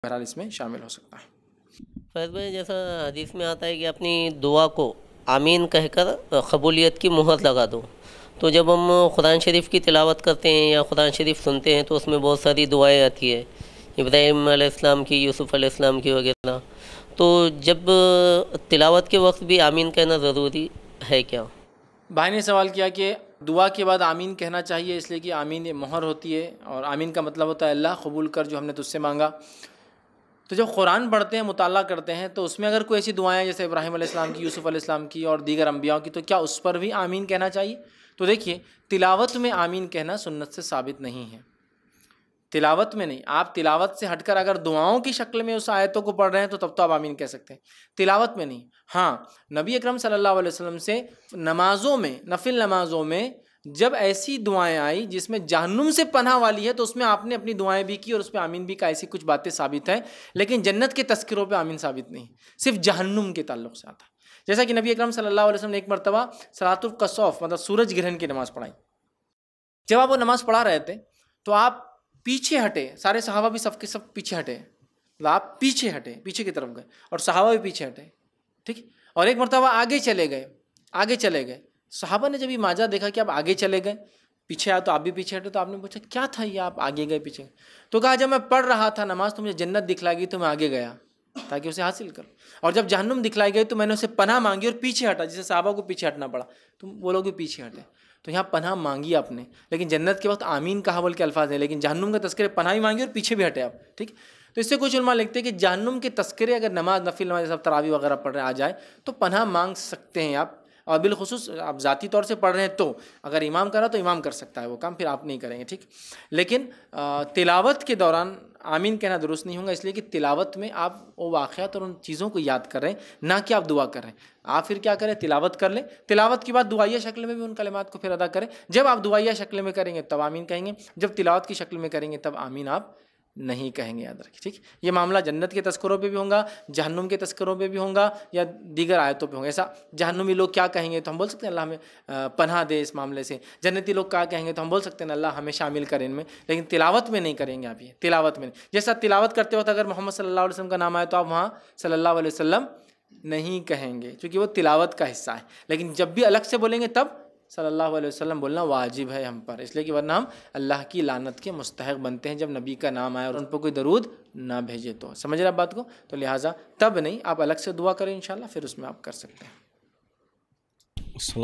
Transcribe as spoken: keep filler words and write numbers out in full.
بہرحال اس میں شامل ہو سکتا ہے۔ فیض بھائی، جیسا حدیث میں آتا ہے کہ اپنی دعا کو آمین کہہ کر قبولیت کی مہر لگا دو، تو جب ہم قرآن شریف کی تلاوت کرتے ہیں یا قرآن شریف سنتے ہیں تو اس میں بہت ساری دعائیں آتی ہے، ابراہیم علیہ السلام کی، یوسف علیہ السلام کی وغیرہ، تو جب تلاوت کے وقت بھی آمین کہنا ضروری ہے کیا؟ بھائی نے سوال کیا کہ دعا کے بعد آمین کہنا چاہیے، اس لیے کہ آمین یہ مہر ہوتی ہے، اور آمین کا مطلب ہوتا ہے اللہ قبول کر جو ہم نے تجھ سے مانگا۔ تو جب قرآن پڑھتے ہیں، مطالعہ کرتے ہیں، تو اس میں اگر کوئی ایسی دعائیں جیسے ابراہیم علیہ السلام کی، یوسف علیہ السلام کی اور دیگر انبیاء کی، تو کیا اس پر بھی آمین کہنا چاہیے؟ تو دیکھیے، تلاوت میں آمین کہنا سنت سے ثابت نہیں ہے، تلاوت میں نہیں۔ آپ تلاوت سے ہٹ کر اگر دعاؤں کی شکل میں اس آیتوں کو پڑھ رہے ہیں تو تب تو آپ آمین کہہ سکتے ہیں، تلاوت میں نہیں۔ ہاں، نبی اکرم صلی اللہ علیہ وسلم سے نمازوں میں، نفل نمازوں میں جب ایسی دعائیں آئی جس میں جہنم سے پناہ والی ہے، تو اس میں آپ نے اپنی دعائیں بھی کی اور اس پہ آمین بھی کا، ایسی کچھ باتیں ثابت ہیں، لیکن جنت کے تذکروں پہ آمین ثابت نہیں، صرف جہنم کے تعلق سے آتا ہے۔ جیسا کہ نبی اکرم صلی اللہ علیہ وسلم نے ایک مرتبہ صلاۃ الکسوف مطلب سورج گرہن کی نماز پڑھائی۔ جب آپ وہ نماز پڑھا رہے تھے تو آپ پیچھے ہٹے، سارے صحابہ بھی سب کے سب پیچھے ہٹے، آپ پیچھے ہٹے، پیچھے کی طرف گئے، اور صحابہ بھی پیچھے ہٹے، ٹھیک۔ اور ایک مرتبہ آگے چلے گئے، آگے چلے گئے، صحابہ نے جب یہ ماجرا دیکھا کہ آپ آگے چلے گئے، پیچھے آئے تو آپ بھی پیچھے ہٹے، تو آپ نے پوچھا کیا تھا یہ آپ آگے گئے پیچھے؟ تو کہا جب میں پڑھ رہا تھا نماز تو مجھے جنت دکھلائی گئی تو میں آگے گیا تاکہ اسے حاصل کروں، اور جب جہنم دکھلائی گئی تو میں نے اسے پناہ مانگی اور پیچھے ہٹا، جسے صحابہ کو پیچھے ہٹنا پڑا تو وہ لوگ بھی پیچھے ہٹے۔ تو یہاں پناہ مانگی آپ نے، لیکن جنت کے وقت آمین کہا بول کے الفاظ ہیں، لیکن جہنم کا تذکرے پناہ ہی مانگی اور پیچھے بھی ہٹے آپ، ٹھیک۔ تو اس سے کچھ علماء لکھتے ہیں کہ جہنم کے تذکرے اگر نماز نفل نماز جیسا تراویح وغیرہ پڑھ رہے آ جائے تو پناہ مانگ سکتے ہیں آپ، اور بالخصوص آپ ذاتی طور سے پڑھ رہے ہیں تو اگر امام کرا تو امام کر سکتا ہے وہ کام، پھر آپ نہیں کریں گے، ٹھیک۔ لیکن تلاوت کے دوران آمین کہنا درست نہیں ہوگا، اس لیے کہ تلاوت میں آپ وہ واقعات اور ان چیزوں کو یاد کر رہے ہیں، نہ کہ آپ دعا کر رہے ہیں۔ آپ پھر کیا کریں، تلاوت کر لیں، تلاوت کے بعد دعائیہ شکل میں بھی ان کلمات کو پھر ادا کریں۔ جب آپ دعائیہ شکل میں کریں گے تب آمین کہیں گے، جب تلاوت کی شکل میں کریں گے تب آمین آپ نہیں کہیں گے، یاد رکھیں، ٹھیک۔ یہ معاملہ جنت کے تذکروں پہ بھی ہوگا، جہنم کے تذکروں پہ بھی ہوگا، یا دیگر آیتوں پہ ہوگا۔ ایسا جہنمی لوگ کیا کہیں گے تو ہم بول سکتے ہیں اللہ ہمیں پناہ دے اس معاملے سے، جنتی لوگ کیا کہیں گے تو ہم بول سکتے ہیں اللہ ہمیں شامل کریں ان میں، لیکن تلاوت میں نہیں کریں گے آپ، یہ تلاوت میں نہیں۔ جیسا تلاوت کرتے وقت اگر محمد صلی اللہ علیہ وسلم کا نام آئے تو آپ وہاں صلی اللہ علیہ وسلم نہیں کہیں گے، کیونکہ وہ تلاوت کا حصہ ہے، لیکن جب بھی الگ سے بولیں گے تب صلی اللہ علیہ وسلم بولنا واجب ہے ہم پر، اس لیے کہ ورنہ ہم اللہ کی لعنت کے مستحق بنتے ہیں جب نبی کا نام آئے اور ان پر کوئی درود نہ بھیجے تو۔ سمجھ رہے آپ بات کو؟ تو لہٰذا تب نہیں، آپ الگ سے دعا کریں انشاءاللہ، پھر اس میں آپ کر سکتے ہیں۔